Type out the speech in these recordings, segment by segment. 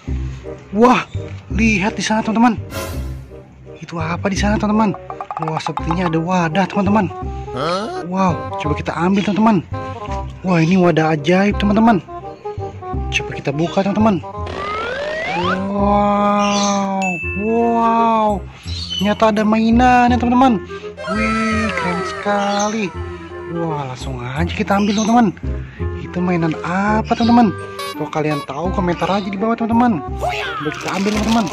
Wah, lihat di sana teman-teman. Itu apa di sana teman-teman? Wah, sepertinya ada wadah teman-teman. Wow, coba kita ambil teman-teman. Wah, ini wadah ajaib teman-teman. Coba kita buka teman-teman. Wow, wow. Ternyata ada mainan ya teman-teman. Wih, keren sekali. Wah, langsung aja kita ambil teman-teman. Itu mainan apa teman-teman? Kalau kalian tahu komentar aja di bawah teman-teman. Coba kita ambil teman-teman.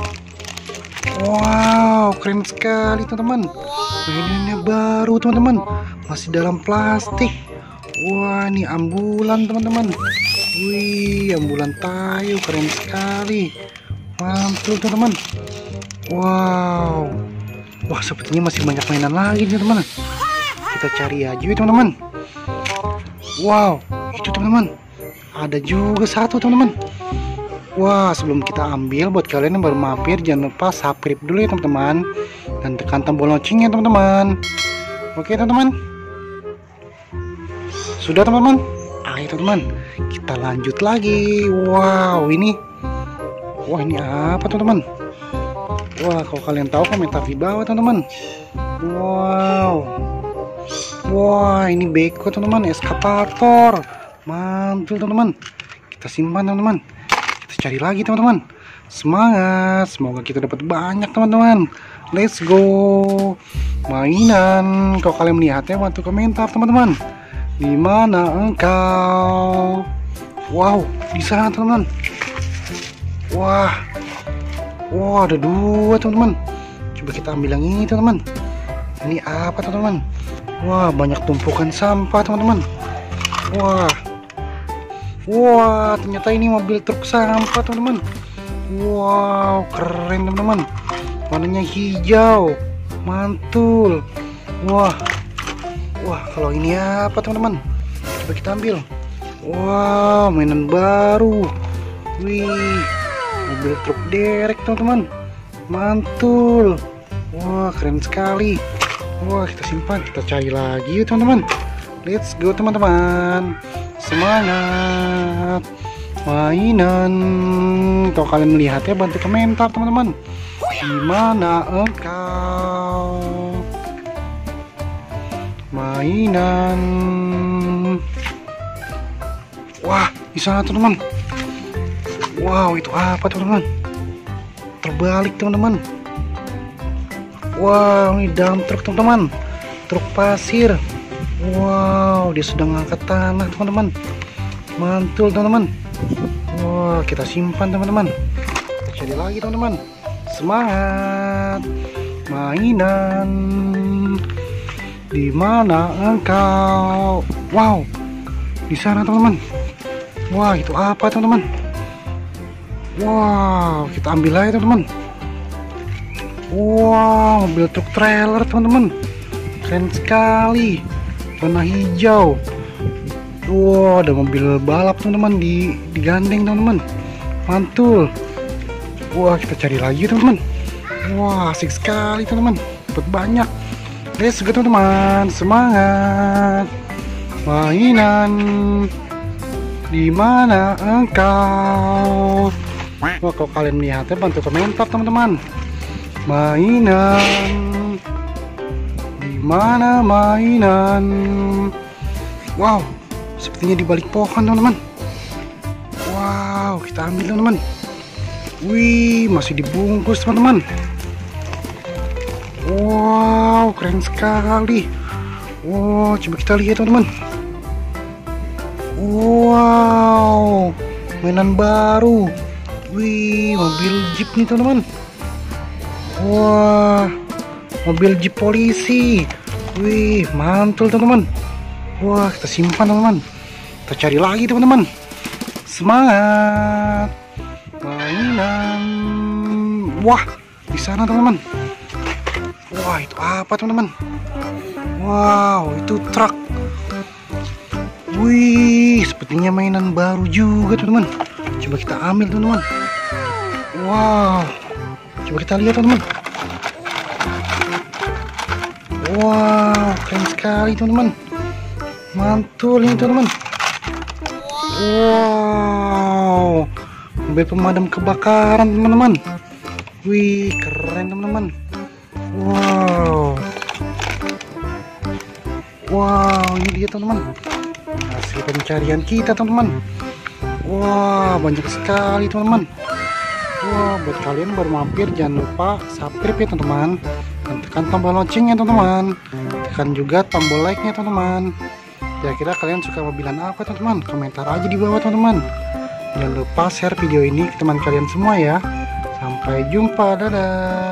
Wow, keren sekali teman-teman. Mainannya baru teman-teman. Masih dalam plastik. Wah, ini ambulan teman-teman. Wih, ambulan tayo, keren sekali. Mantul teman-teman. Wow. Wah, sepertinya masih banyak mainan lagi nih teman-teman. Kita cari aja ya teman-teman. Wow, itu teman-teman. Ada juga satu teman-teman. Wah, sebelum kita ambil, buat kalian yang baru mampir, jangan lupa subscribe dulu ya teman-teman, dan tekan tombol loncengnya teman-teman. Oke teman-teman, sudah teman-teman. Ayo teman-teman, kita lanjut lagi. Wow, ini apa teman-teman? Wah, kalau kalian tahu komentar di bawah teman-teman. Wah, ini beko teman-teman, eskavator. Mantul teman-teman. Kita simpan teman-teman. Kita cari lagi teman-teman. Semangat, semoga kita dapat banyak teman-teman. Let's go. Mainan. Kalau kalian melihatnya, bantu komentar teman-teman. Di mana engkau? Wow, di sana teman-teman. Wah, ada dua teman-teman. Coba kita ambil yang ini teman-teman. Ini apa teman-teman? Wah, banyak tumpukan sampah teman-teman. Wah, ternyata ini mobil truk sampah teman-teman. Wow, keren teman-teman. Warnanya hijau, mantul. Wah, kalau ini apa teman-teman? Coba kita ambil. Wow, mainan baru. Wih, mobil truk derek teman-teman. Mantul. Wah, keren sekali. Wah, kita simpan, kita cari lagi yuk teman-teman. Let's go teman-teman. Semangat. Mainan. Kalau kalian melihatnya, bantu komentar teman-teman. Di mana engkau? Mainan. Wah, di sana teman-teman. Wow, itu apa teman-teman? Terbalik teman-teman. Wow, ini dump truk teman-teman. Truk pasir. Wow, dia sedang angkat tanah teman-teman. Mantul teman-teman. Wah, kita simpan teman-teman. Kita cari lagi teman-teman. Semangat. Mainan. Di mana engkau? Wow, di sana teman-teman. Wah, itu apa teman-teman? Wow, kita ambil aja teman-teman. Wow, mobil truk trailer teman-teman. Keren sekali. Warna hijau. Wow, ada mobil balap teman-teman digandeng teman-teman. Mantul. Wah, kita cari lagi teman-teman. Wah, asik sekali teman-teman. Dapat banyak. Let's go teman-teman. Semangat. Mainan. Di mana engkau? Wah, kalau kalian melihatnya, bantu komentar teman-teman. Mainan. Di mana mainan? Wow, sepertinya di balik pohon teman-teman. Wow, kita ambil teman-teman. Wih, masih dibungkus teman-teman. Wow, keren sekali. Wow, coba kita lihat teman-teman. Wow, mainan baru. Wih, mobil jeep nih teman-teman. Wah, mobil jeep polisi. Wih, mantul teman-teman. Wah, kita simpan teman-teman. Kita cari lagi teman-teman. Semangat. Mainan. Wah, di sana teman-teman. Wah, itu apa teman-teman? Wow, itu truk. Wih, sepertinya mainan baru juga teman-teman. Coba kita ambil teman-teman. Wow, coba kita lihat teman-teman. Wow, keren sekali teman-teman. Mantul ini teman-teman. Wow, mobil pemadam kebakaran teman-teman. Wih, keren teman-teman. Wow, ini dia teman-teman, hasil pencarian kita teman-teman. Wah, banyak sekali teman-teman. Wah, buat kalian baru mampir, jangan lupa subscribe ya teman-teman, dan tekan tombol loncengnya teman-teman, tekan juga tombol like-nya teman-teman. Kira-kira kalian suka mobilan apa teman-teman? Komentar aja di bawah teman-teman. Jangan lupa share video ini ke teman kalian semua ya. Sampai jumpa, dadah.